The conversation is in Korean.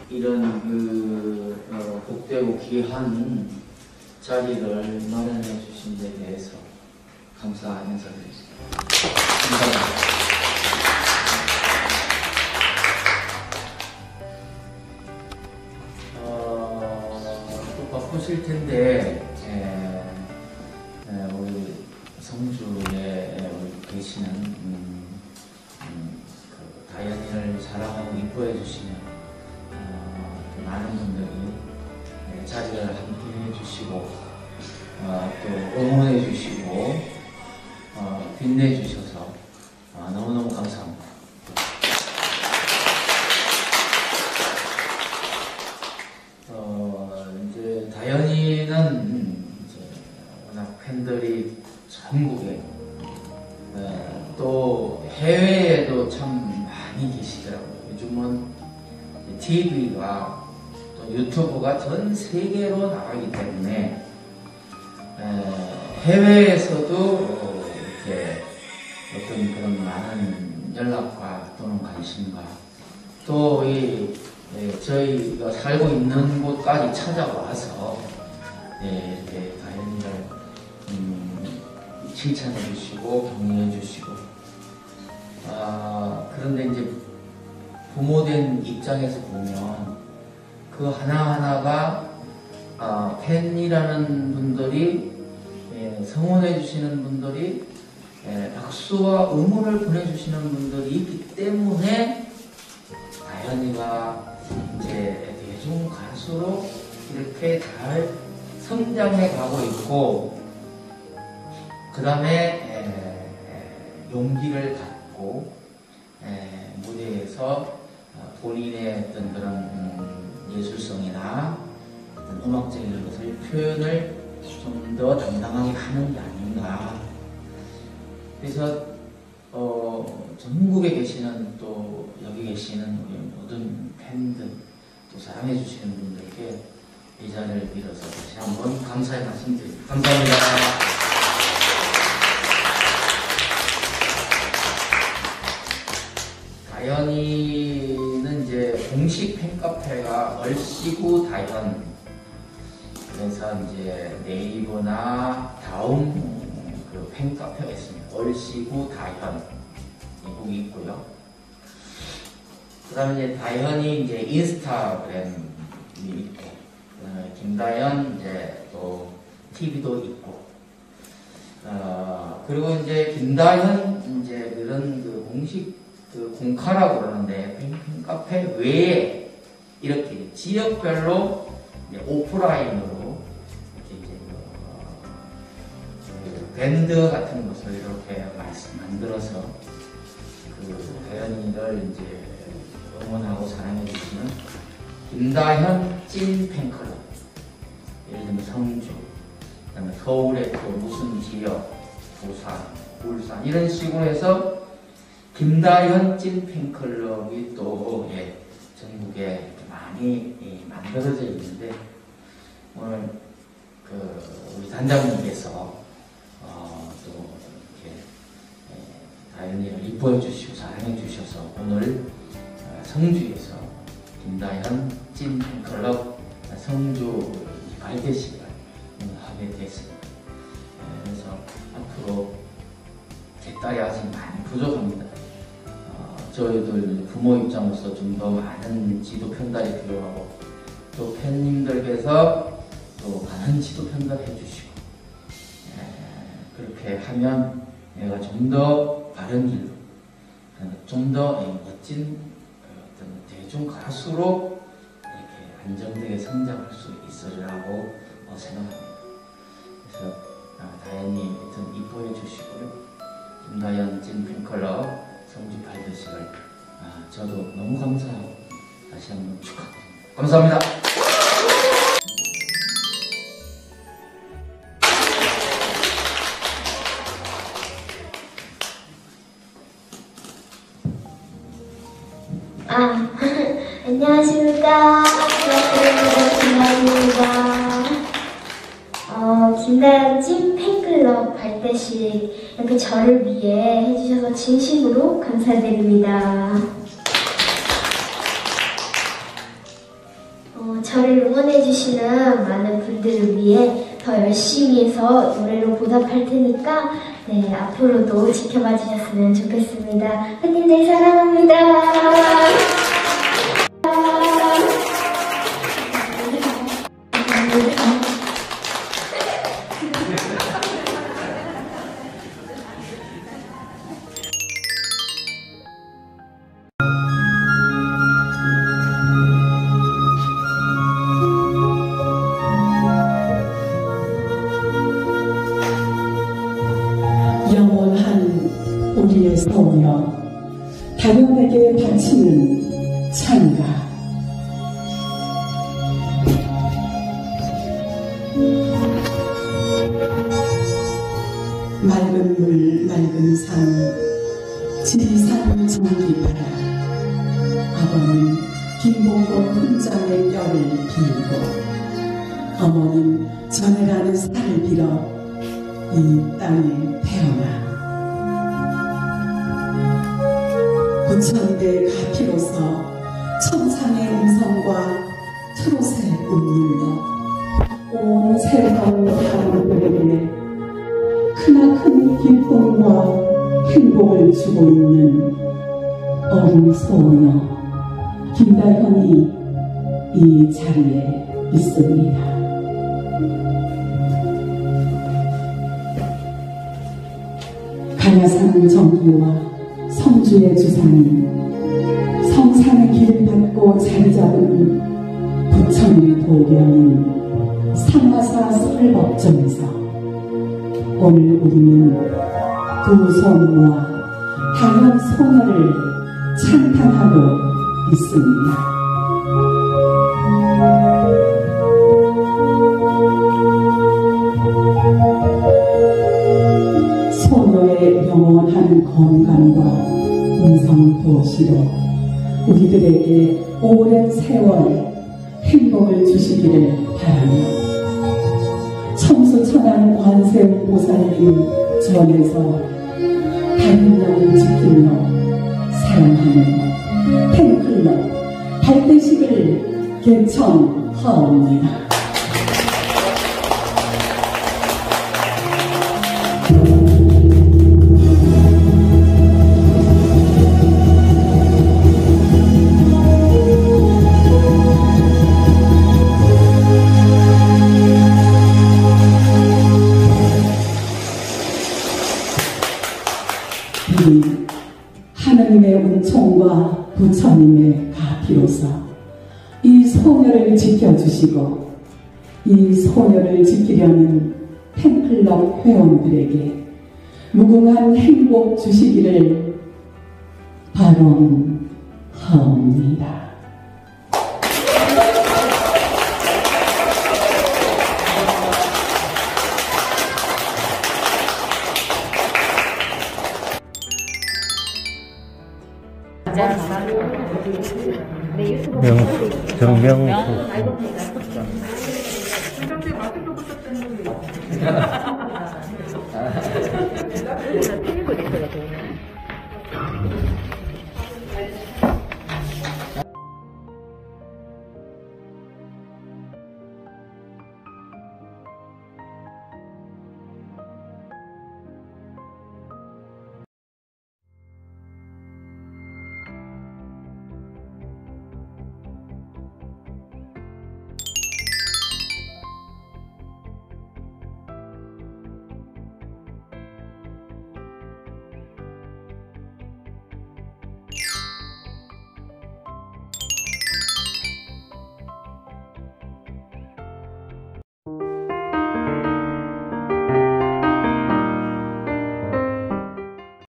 이런 복되고 귀한 자리를 마련해 주신 데 대해서 감사 인사드리겠습니다. 감사합니다. 바쁘실 텐데 우리 성주에 우리 계시는 그 다현이를 사랑하고 이뻐해 주시는 많은 분들이 자리를 함께 해주시고 또 응원해 주시고 빛내 주셔서 너무너무 감사합니다. 이제 다현이는 이제 워낙 팬들이 전국에 또 해외에도 참 많이 계시더라고요. 요즘은 TV가 또 유튜브가 전 세계로 나가기 때문에 해외에서도 이렇게 어떤 그런 많은 연락과 또는 관심과 또 저희가 살고 있는 곳까지 찾아와서 이렇게 다현이를 칭찬해 주시고 격려해 주시고 그런데 이제 부모된 입장에서 보면 그 하나하나가 팬이라는 분들이 성원해 주시는 분들이 박수와 응원을 보내주시는 분들이 있기 때문에 다현이가 이제 대중 가수로 이렇게 잘 성장해 가고 있고 그 다음에 용기를 갖고 무대에서 본인의 어떤 그런 예술성이나 어떤 음악적인 것을 표현을 좀 더 당당하게 하는 게 아닌가. 그래서 전국에 계시는 또 여기 계시는 우리 모든 팬들 또 사랑해 주시는 분들께 이 자리를 빌어서 다시 한번 감사의 말씀드립니다. 감사합니다. 다현이는 이제 공식 팬카페가 얼씨구 다현. 그래서 이제 네이버나 다음 그 팬카페가 있습니다. 얼씨구 다현 이곡이 있고요. 그 다음에 이제 다현이 이제 인스타그램이 있고, 김다현 이제 또 TV도 있고, 그리고 이제 김다현 이제 그런 그 공식 그 공카라고 그러는데 팬카페 외에 이렇게 지역별로 이제 오프라인으로 이렇게 이제 그 밴드 같은 것을 이렇게 만들어서 그 다현이를 이제 응원하고 사랑해 주시는 김다현 찐 팬클럽, 예를 들면 성주, 그다음에 서울에 또 무슨 지역, 부산, 울산 이런 식으로 해서 김다현 찐 팬클럽이 또 전국에 많이 만들어져 있는데 오늘 그 우리 단장님께서 또 이렇게 다현이를 이뻐해 주시고 사랑해 주셔서 오늘 성주에서 김다현 찐 팬클럽 성주 발대식을 하게 됐습니다. 그래서 앞으로 제 딸이 아직 많이 부족합니다. 저희들 부모 입장으로서 좀 더 많은 지도 편달이 필요하고 또 팬님들께서 또 많은 지도 편달 해주시고 그렇게 하면 내가 좀 더 바른 길로 좀 더 멋진 어떤 대중 가수로 이렇게 안정되게 성장할 수 있으리라고 생각합니다. 그래서 다현이 하여튼 이뻐해 주시고요. 김다현 찐 팬클럽 성주 발대식을 저도 너무 감사하고 다시 한번 축하합니다. 감사합니다. 안녕하십니까. 김다현입니다. 김다현 찐 팬클럽 발대식 이렇게 저를 위해 해주셔서 진심으로 감사드립니다. 저를 응원해주시는 많은 분들을 위해 더 열심히 해서 노래로 보답할 테니까 네, 앞으로도 지켜봐 주셨으면 좋겠습니다. 팬님들 사랑합니다. 영원한 우리의 소녀, 다른에게 바치는 찬가. 맑은 물 맑은 산, 지리산 전기바라. 아버는 김봉고 훈장의 뼈를 빌고, 어머는 전해가는 살을 빌어 이 땅에 태어나 부천대 가피로서 천상의 음성과 트롯의 운율로 온 세상 사람들에게 크나큰 기쁨과 행복을 주고 있는 어린 소녀 김다현이 이 자리에 있습니다. 가야산 정기와 성주의 주사님, 성산의 길을 받고 자리 잡은 부천 도량인 상하사 설법전에서 오늘 우리는 두 손 모아 다현 소녀를 찬탄하고 있습니다. 소녀의 영원한 건강과 음성 보시로 우리들에게 오랜 세월 행복을 주시기를 바라며 청수천안 관세음보살님 전에서 다현양을 지키며 사랑하는 팬클럽 발대식을 개청하옵니다. 하느님의 은총과 부처님의 가피로서 이 소녀를 지켜주시고 이 소녀를 지키려는 팬클럽 회원들에게 무궁한 행복 주시기를 바람하옵니다. 정명수